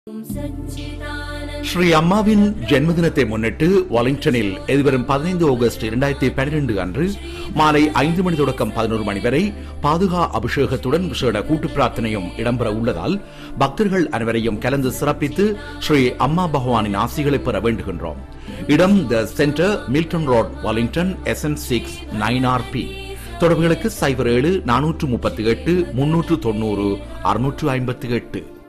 ஸ்ரீ அம்மாவின் ஜென்மதினத்தை முன்னிட்டு வாலிங்டனில் எதிர்வரும் 15 ஆகஸ்ட் 2012 அன்று மாலை 5 மணி தொடக்கம் 11 மணி வரை பாதுகா அபிஷேகத்துடன் விசேட கூட்டு பிரார்த்தனையும் இடம்பெற உள்ளதால் பக்தர்கள் அனைவரையும் கலந்து சிறப்பித்து ஸ்ரீ அம்மா பகவானின் ஆசிகளை பெற வேண்டுகின்றோம். இடம் the centre, Milton road, Wallington, SN6 9RP. தொடர்புகளுக்கு 07 438 390 658.